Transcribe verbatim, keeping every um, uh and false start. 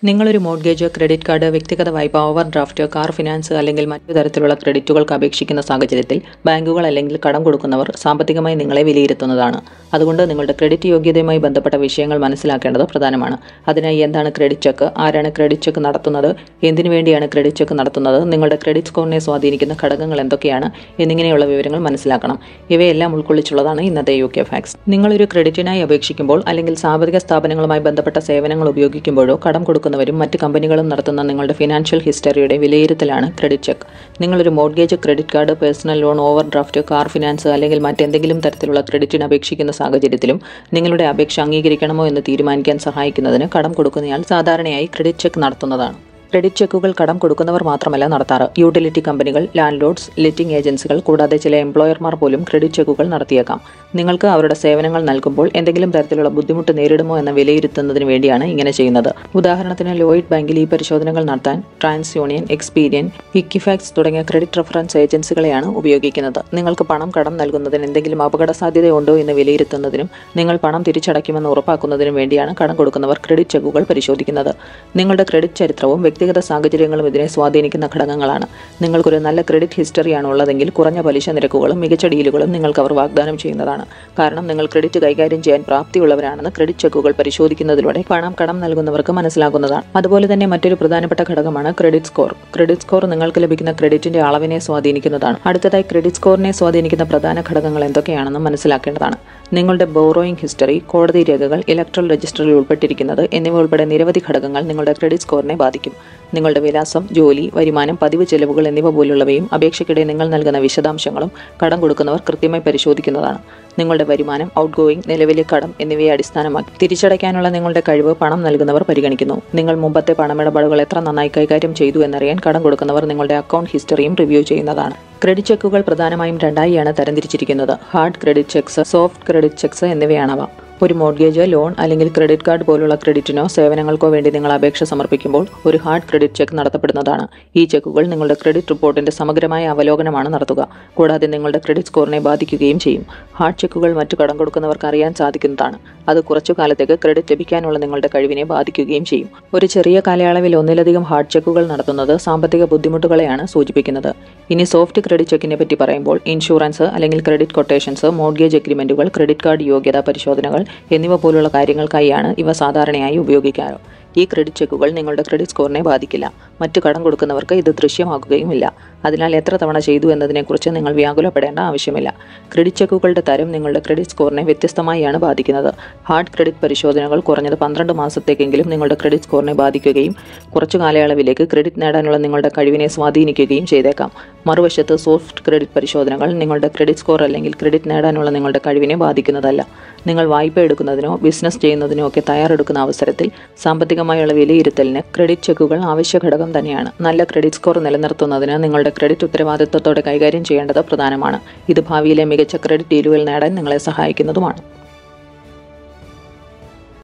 നിങ്ങളൊരു mortgage, credit card, വ്യക്തിഗത വായ്പ, ഓവർ ഡ്രാഫ്റ്റ്, കാർ ഫിനാൻസ് അല്ലെങ്കിൽ മറ്റു തരത്തിലുള്ള ക്രെഡിറ്റുകൾക്ക് അപേക്ഷിക്കുന്ന സാഹചര്യത്തിൽ ബാങ്കുകൾ അല്ലെങ്കിൽ കടം കൊടുക്കുന്നവർ സാമ്പത്തികമായി നിങ്ങളെ വിലയിരുത്തുന്നതാണ്. അതുകൊണ്ട് നിങ്ങളുടെ ക്രെഡിറ്റ് യോഗ്യതയുമായി ബന്ധപ്പെട്ട വിഷയങ്ങൾ മനസ്സിലാക്കേണ്ടത് പ്രധാനമാണ്. അതിനായി എന്താണ് ക്രെഡിറ്റ് ചെക്ക്, ആരാണ് ക്രെഡിറ്റ് ചെക്ക് നടത്തുന്നത്, എന്തിനു വേണ്ടിയാണ് ക്രെഡിറ്റ് ചെക്ക് നടത്തുന്നത്, നിങ്ങളുടെ ക്രെഡിറ്റ് സ്കോറിനെ സ്വാധീനിക്കുന്ന ഘടകങ്ങൾ എന്തൊക്കെയാണ് എന്നിങ്ങനെയുള്ള വിവരങ്ങൾ മനസ്സിലാക്കണം. ഇവയെല്ലാം ഉൾക്കൊള്ളിച്ചുള്ളതാണ് ഇന്നത്തെ യു കെ ഫാക്സ്. നിങ്ങളൊരു ക്രെഡിറ്റിനായി അപേക്ഷിക്കുമ്പോൾ അല്ലെങ്കിൽ സാമ്പത്തിക സ്ഥാപനങ്ങളുമായി ബന്ധപ്പെട്ട സേവനങ്ങൾ ഉപയോഗിക്കുമ്പോഴോ കടം കൊടുക്കുന്ന വരും മറ്റ് കമ്പനികളും നടത്തുന്ന നിങ്ങളുടെ ഫിനാൻഷ്യൽ ഹിസ്റ്ററിയുടെ വിലയിരുത്തലാണ് ക്രെഡിറ്റ് ചെക്ക്. നിങ്ങളൊരു mortgage, credit card, personal loan, overdraft, car finance അല്ലെങ്കിൽ മറ്റെന്തെങ്കിലും തരത്തിലുള്ള ക്രെഡിറ്റിന് അപേക്ഷിക്കുന്ന സാഹചര്യത്തിലും നിങ്ങളുടെ അപേക്ഷ അംഗീകരിക്കണമോ എന്ന് തീരുമാനിക്കാൻ സഹായിക്കുന്നതിന് കടം കൊടുക്കുന്നയാൾ സാധാരണയായി ക്രെഡിറ്റ് ചെക്ക് നടത്തുന്നതാണ്. ക്രെഡിറ്റ് ചെക്കുകൾ കടം കൊടുക്കുന്നവർ മാത്രമല്ല നടത്താറ്. യൂട്ടിലിറ്റി കമ്പനികൾ, ലാൻഡ് ലോഡ്സ്, ലെറ്റിംഗ് ഏജൻസികൾ കൂടാതെ ചില എംപ്ലോയർമാർ പോലും ക്രെഡിറ്റ് ചെക്കുകൾ നടത്തിയേക്കാം. നിങ്ങൾക്ക് അവരുടെ സേവനങ്ങൾ നൽകുമ്പോൾ എന്തെങ്കിലും തരത്തിലുള്ള ബുദ്ധിമുട്ട് നേരിടുമോ എന്ന് വിലയിരുത്തുന്നതിന് വേണ്ടിയാണ് ഇങ്ങനെ ചെയ്യുന്നത്. ഉദാഹരണത്തിന് ലോയിഡ് ബാങ്കിൽ ഈ പരിശോധനകൾ നടത്താൻ ട്രാൻസ് യൂണിയൻ, എക്സ്പീരിയൻ, ഇക്വിഫാക്സ് തുടങ്ങിയ ക്രെഡിറ്റ് റഫറൻസ് ഏജൻസികളെയാണ് ഉപയോഗിക്കുന്നത്. നിങ്ങൾക്ക് പണം കടം നൽകുന്നതിന് എന്തെങ്കിലും അപകട സാധ്യതയുണ്ടോ എന്ന് വിലയിരുത്തുന്നതിനും നിങ്ങൾ പണം തിരിച്ചടയ്ക്കുമെന്ന് ഉറപ്പാക്കുന്നതിനും വേണ്ടിയാണ് കടം കൊടുക്കുന്നവർ ക്രെഡിറ്റ് ചെക്കുകൾ പരിശോധിക്കുന്നത്. നിങ്ങളുടെ ക്രെഡിറ്റ് ചരിത്രവും വ്യക്തിഗത സാഹചര്യങ്ങളും ഇതിനെ സ്വാധീനിക്കുന്ന ഘടകങ്ങളാണ്. നിങ്ങൾക്കൊരു നല്ല ക്രെഡിറ്റ് ഹിസ്റ്ററിയാണ് ഉള്ളതെങ്കിൽ കുറഞ്ഞ പലിശ നിരക്കുകളും മികച്ച ഡീലുകളും നിങ്ങൾക്ക് അവർ വാഗ്ദാനം ചെയ്യുന്നതാണ്. കാരണം നിങ്ങൾ ക്രെഡിറ്റ് കൈകാര്യം ചെയ്യാൻ പ്രാപ്തിയുള്ളവരാണെന്ന് ക്രെഡിറ്റ് ചെക്കുകൾ പരിശോധിക്കുന്നതിലൂടെ പണം കടം നൽകുന്നവർക്ക് മനസ്സിലാക്കുന്നതാണ്. അതുപോലെ തന്നെ മറ്റൊരു പ്രധാനപ്പെട്ട ഘടകമാണ് ക്രെഡിറ്റ് സ്കോർ. ക്രെഡിറ്റ് സ്കോർ നിങ്ങൾക്ക് ലഭിക്കുന്ന ക്രെഡിറ്റിന്റെ അളവിനെ സ്വാധീനിക്കുന്നതാണ്. അടുത്തതായി ക്രെഡിറ്റ് സ്കോറിനെ സ്വാധീനിക്കുന്ന പ്രധാന ഘടകങ്ങൾ എന്തൊക്കെയാണെന്ന് മനസ്സിലാക്കേണ്ടതാണ്. നിങ്ങളുടെ ബോറോയിങ് ഹിസ്റ്ററി, കോടതി രേഖകൾ, ഇലക്ട്രൽ രജിസ്റ്ററിൽ ഉൾപ്പെട്ടിരിക്കുന്നത് എന്നിവ ഉൾപ്പെടെ നിരവധി ഘടകങ്ങൾ നിങ്ങളുടെ ക്രെഡിറ്റ് സ്കോറിനെ ബാധിക്കും. നിങ്ങളുടെ വിലാസം, ജോലി, വരുമാനം, പതിവ് ചെലവുകൾ എന്നിവ പോലുള്ളവയും അപേക്ഷയ്ക്കിടെ നിങ്ങൾ നൽകുന്ന വിശദാംശങ്ങളും കടം കൊടുക്കുന്നവർ കൃത്യമായി പരിശോധിക്കുന്നതാണ്. നിങ്ങളുടെ വരുമാനം, ഔട്ട് ഗോയിങ്, നിലവിലെ കടം എന്നിവയെ അടിസ്ഥാനമാക്കി തിരിച്ചടയ്ക്കാനുള്ള നിങ്ങളുടെ കഴിവ് പണം നൽകുന്നവർ പരിഗണിക്കുന്നു. നിങ്ങൾ മുമ്പത്തെ പണമിടപാടുകൾ എത്ര നന്നായി കൈകാര്യം ചെയ്തു എന്നറിയാൻ കടം കൊടുക്കുന്നവർ നിങ്ങളുടെ അക്കൗണ്ട് ഹിസ്റ്ററിയും റിവ്യൂ ചെയ്യുന്നതാണ്. ക്രെഡിറ്റ് ചെക്കുകൾ പ്രധാനമായും രണ്ടായിയാണ് തരംതിരിച്ചിരിക്കുന്നത്. Hard credit checks, soft credit checks എന്നിവയാണവ. ഒരു മോർഗേജ്, ലോൺ അല്ലെങ്കിൽ ക്രെഡിറ്റ് കാർഡ് പോലുള്ള ക്രെഡിറ്റിനോ സേവനങ്ങൾക്കോ വേണ്ടി നിങ്ങൾ അപേക്ഷ സമർപ്പിക്കുമ്പോൾ ഒരു ഹാർഡ് ക്രെഡിറ്റ് ചെക്ക് നടത്തപ്പെടുന്നതാണ്. ഈ ചെക്കുകൾ നിങ്ങളുടെ ക്രെഡിറ്റ് റിപ്പോർട്ടിന്റെ സമഗ്രമായ അവലോകനമാണ് നടത്തുക, കൂടാതെ നിങ്ങളുടെ ക്രെഡിറ്റ് സ്കോറിനെ ബാധിക്കുകയും ചെയ്യും. ഹാർഡ് ചെക്കുകൾ മറ്റു കടം കൊടുക്കുന്നവർക്ക് അറിയാൻ സാധിക്കുന്നതാണ്. അത് കുറച്ചു കാലത്തേക്ക് ക്രെഡിറ്റ് ലഭിക്കാനുള്ള നിങ്ങളുടെ കഴിവിനെ ബാധിക്കുകയും ചെയ്യും. ഒരു ചെറിയ കാലയളവിൽ ഒന്നിലധികം ഹാർഡ് ചെക്കുകൾ നടത്തുന്നത് സാമ്പത്തിക ബുദ്ധിമുട്ടുകളെയാണ് സൂചിപ്പിക്കുന്നത്. ഇനി സോഫ്റ്റ് ക്രെഡിറ്റ് ചെക്കിനെ പറ്റി പറയുമ്പോൾ ഇൻഷുറൻസ് അല്ലെങ്കിൽ ക്രെഡിറ്റ് കൊട്ടേഷൻസ്, മോർഗേജ് എഗ്രിമെന്റുകൾ, ക്രെഡിറ്റ് കാർഡ് യോഗ്യതാ പരിശോധനകൾ എന്നിവ പോലുള്ള കാര്യങ്ങൾക്കായാണ് ഇവ സാധാരണയായി ഉപയോഗിക്കാറ്. ഈ ക്രെഡിറ്റ് ചെക്കുകൾ നിങ്ങളുടെ ക്രെഡിറ്റ് സ്കോറിനെ ബാധിക്കില്ല. മറ്റു കടം കൊടുക്കുന്നവർക്ക് ഇത് ദൃശ്യമാകുകയുമില്ല. അതിനാൽ എത്ര തവണ ചെയ്തു എന്നതിനെക്കുറിച്ച് നിങ്ങൾ വ്യാകുലപ്പെടേണ്ട ആവശ്യമില്ല. ക്രെഡിറ്റ് ചെക്കുകളുടെ തരം നിങ്ങളുടെ ക്രെഡിറ്റ് സ്കോറിനെ വ്യത്യസ്തമായാണ് ബാധിക്കുന്നത്. ഹാർഡ് ക്രെഡിറ്റ് പരിശോധനകൾ കുറഞ്ഞത് പന്ത്രണ്ട് മാസത്തേക്കെങ്കിലും നിങ്ങളുടെ ക്രെഡിറ്റ് സ്കോറിനെ ബാധിക്കുകയും കുറച്ചു കാലയളവിലേക്ക് ക്രെഡിറ്റ് നേടാനുള്ള നിങ്ങളുടെ കഴിവിനെ സ്വാധീനിക്കുകയും ചെയ്തേക്കാം. മറുവശത്ത് സോഫ്റ്റ് ക്രെഡിറ്റ് പരിശോധനകൾ നിങ്ങളുടെ ക്രെഡിറ്റ് സ്കോർ അല്ലെങ്കിൽ ക്രെഡിറ്റ് നേടാനുള്ള നിങ്ങളുടെ കഴിവിനെ ബാധിക്കുന്നതല്ല. നിങ്ങൾ വായ്പ എടുക്കുന്നതിനോ ബിസിനസ് ചെയ്യുന്നതിനോ ഒക്കെ തയ്യാറെടുക്കുന്ന അവസരത്തിൽ സാമ്പത്തികമായുള്ള വിലയിരുത്തലിന് ക്രെഡിറ്റ് ചെക്കുകൾ ആവശ്യ ഘടകം തന്നെയാണ്. നല്ല ക്രെഡിറ്റ് സ്കോർ നിലനിർത്തുന്നതിന് നിങ്ങളുടെ ക്രെഡിറ്റ് ഉത്തരവാദിത്വത്തോടെ കൈകാര്യം ചെയ്യേണ്ടത് പ്രധാനമാണ്. ഇത് ഭാവിയിലെ മികച്ച ക്രെഡിറ്റ് ഡീലുകൾ നേടാൻ നിങ്ങളെ സഹായിക്കുന്നതുമാണ്.